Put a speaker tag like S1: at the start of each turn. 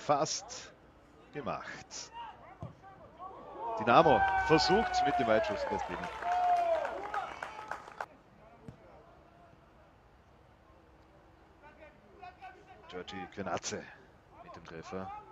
S1: fast gemacht. Dynamo versucht mit dem Weitschuss das Ding. Georgi Kvenatze mit dem Treffer.